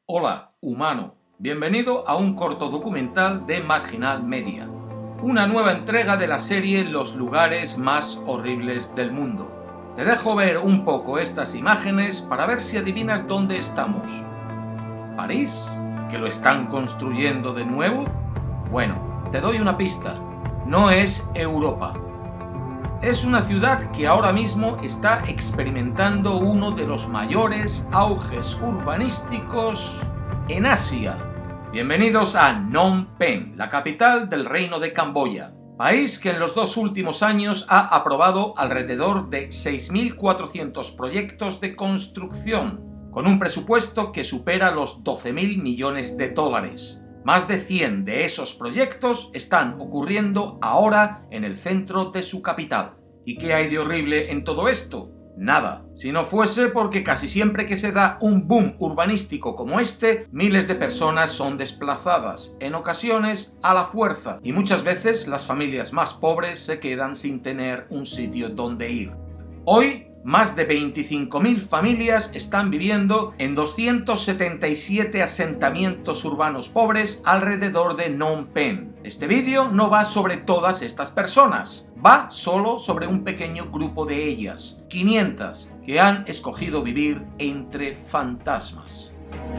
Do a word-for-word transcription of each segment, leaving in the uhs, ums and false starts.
Hola, humano. Bienvenido a un corto documental de Marginal Media. Una nueva entrega de la serie Los lugares más horribles del mundo. Te dejo ver un poco estas imágenes para ver si adivinas dónde estamos. ¿París? ¿Que lo están construyendo de nuevo? Bueno, te doy una pista. No es Europa. Es una ciudad que ahora mismo está experimentando uno de los mayores auges urbanísticos en Asia. Bienvenidos a Phnom Penh, la capital del Reino de Camboya, país que en los dos últimos años ha aprobado alrededor de seis mil cuatrocientos proyectos de construcción, con un presupuesto que supera los doce mil millones de dólares. Más de cien de esos proyectos están ocurriendo ahora en el centro de su capital. ¿Y qué hay de horrible en todo esto? Nada. Si no fuese porque casi siempre que se da un boom urbanístico como este, miles de personas son desplazadas, en ocasiones a la fuerza, y muchas veces las familias más pobres se quedan sin tener un sitio donde ir. Hoy, más de veinticinco mil familias están viviendo en doscientos setenta y siete asentamientos urbanos pobres alrededor de Phnom Penh. Este vídeo no va sobre todas estas personas, va solo sobre un pequeño grupo de ellas, quinientas, que han escogido vivir entre fantasmas.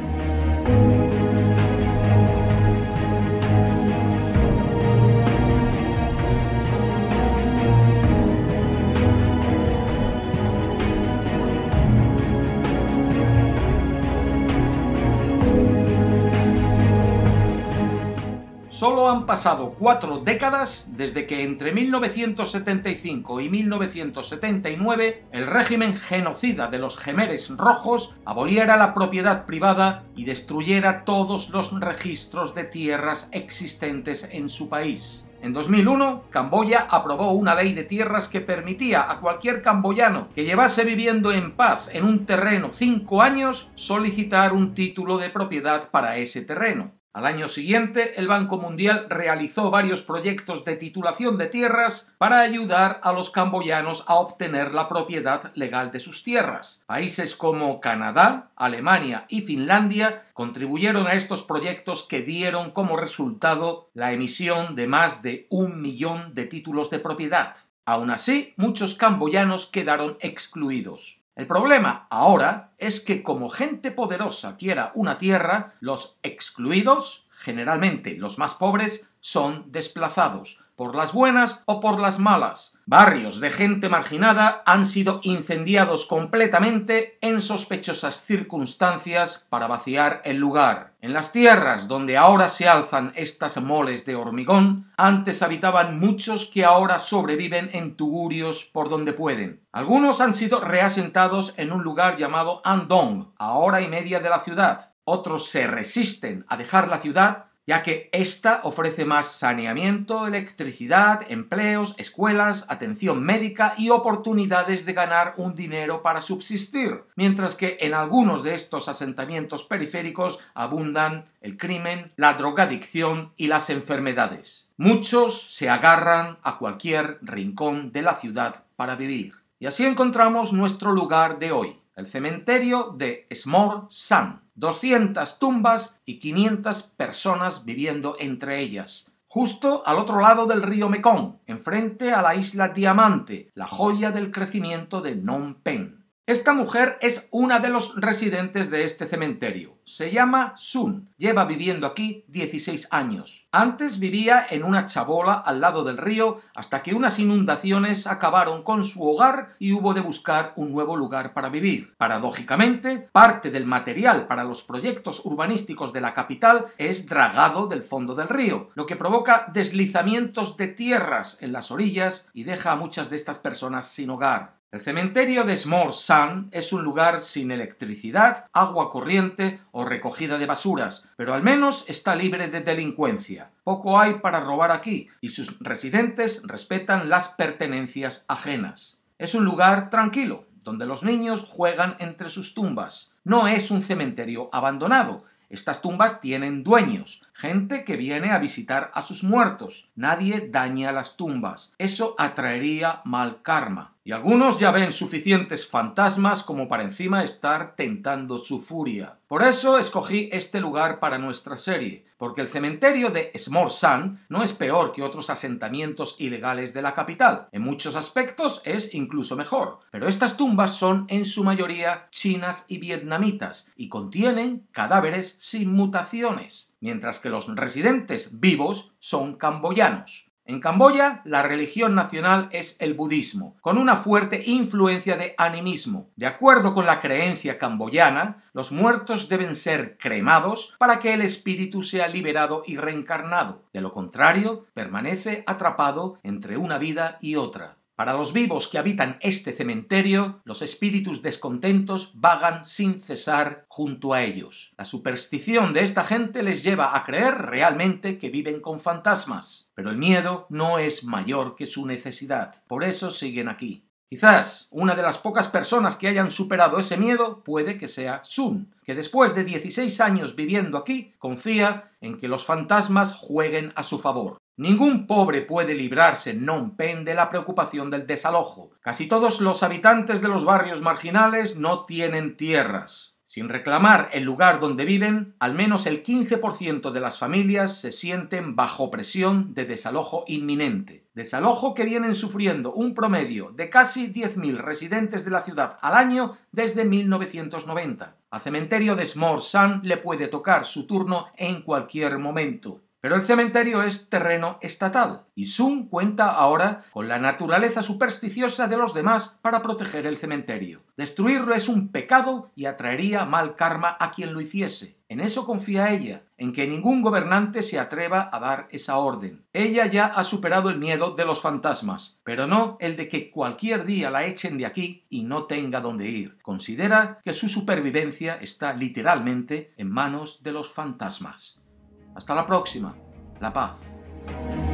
Solo han pasado cuatro décadas desde que entre mil novecientos setenta y cinco y mil novecientos setenta y nueve el régimen genocida de los Jemeres Rojos aboliera la propiedad privada y destruyera todos los registros de tierras existentes en su país. En dos mil uno, Camboya aprobó una ley de tierras que permitía a cualquier camboyano que llevase viviendo en paz en un terreno cinco años solicitar un título de propiedad para ese terreno. Al año siguiente, el Banco Mundial realizó varios proyectos de titulación de tierras para ayudar a los camboyanos a obtener la propiedad legal de sus tierras. Países como Canadá, Alemania y Finlandia contribuyeron a estos proyectos que dieron como resultado la emisión de más de un millón de títulos de propiedad. Aún así, muchos camboyanos quedaron excluidos. El problema ahora es que como gente poderosa quiera una tierra, los excluidos, generalmente los más pobres, son desplazados, por las buenas o por las malas. Barrios de gente marginada han sido incendiados completamente en sospechosas circunstancias para vaciar el lugar. En las tierras donde ahora se alzan estas moles de hormigón, antes habitaban muchos que ahora sobreviven en tugurios por donde pueden. Algunos han sido reasentados en un lugar llamado Andong, a hora y media de la ciudad. Otros se resisten a dejar la ciudad, ya que ésta ofrece más saneamiento, electricidad, empleos, escuelas, atención médica y oportunidades de ganar un dinero para subsistir, mientras que en algunos de estos asentamientos periféricos abundan el crimen, la drogadicción y las enfermedades. Muchos se agarran a cualquier rincón de la ciudad para vivir. Y así encontramos nuestro lugar de hoy, el cementerio de Smor San. doscientas tumbas y quinientas personas viviendo entre ellas, justo al otro lado del río Mekong, enfrente a la isla Diamante, la joya del crecimiento de Phnom Penh. Esta mujer es una de los residentes de este cementerio. Se llama Sun. Lleva viviendo aquí dieciséis años. Antes vivía en una chabola al lado del río hasta que unas inundaciones acabaron con su hogar y hubo de buscar un nuevo lugar para vivir. Paradójicamente, parte del material para los proyectos urbanísticos de la capital es dragado del fondo del río, lo que provoca deslizamientos de tierras en las orillas y deja a muchas de estas personas sin hogar. El cementerio de Smor San es un lugar sin electricidad, agua corriente o recogida de basuras, pero al menos está libre de delincuencia. Poco hay para robar aquí y sus residentes respetan las pertenencias ajenas. Es un lugar tranquilo, donde los niños juegan entre sus tumbas. No es un cementerio abandonado. Estas tumbas tienen dueños, gente que viene a visitar a sus muertos. Nadie daña las tumbas. Eso atraería mal karma. Y algunos ya ven suficientes fantasmas como para encima estar tentando su furia. Por eso escogí este lugar para nuestra serie, porque el cementerio de Smor-San no es peor que otros asentamientos ilegales de la capital. En muchos aspectos es incluso mejor, pero estas tumbas son en su mayoría chinas y vietnamitas y contienen cadáveres sin mutaciones, mientras que los residentes vivos son camboyanos. En Camboya, la religión nacional es el budismo, con una fuerte influencia de animismo. De acuerdo con la creencia camboyana, los muertos deben ser cremados para que el espíritu sea liberado y reencarnado. De lo contrario, permanece atrapado entre una vida y otra. Para los vivos que habitan este cementerio, los espíritus descontentos vagan sin cesar junto a ellos. La superstición de esta gente les lleva a creer realmente que viven con fantasmas, pero el miedo no es mayor que su necesidad. Por eso siguen aquí. Quizás una de las pocas personas que hayan superado ese miedo puede que sea Sun, que después de dieciséis años viviendo aquí, confía en que los fantasmas jueguen a su favor. Ningún pobre puede librarse en Phnom Penh de la preocupación del desalojo. Casi todos los habitantes de los barrios marginales no tienen tierras. Sin reclamar el lugar donde viven, al menos el quince por ciento de las familias se sienten bajo presión de desalojo inminente. Desalojo que vienen sufriendo un promedio de casi diez mil residentes de la ciudad al año desde mil novecientos noventa. Al cementerio de Smor-San le puede tocar su turno en cualquier momento. Pero el cementerio es terreno estatal, y Sun cuenta ahora con la naturaleza supersticiosa de los demás para proteger el cementerio. Destruirlo es un pecado y atraería mal karma a quien lo hiciese. En eso confía ella, en que ningún gobernante se atreva a dar esa orden. Ella ya ha superado el miedo de los fantasmas, pero no el de que cualquier día la echen de aquí y no tenga dónde ir. Considera que su supervivencia está literalmente en manos de los fantasmas. Hasta la próxima. La paz.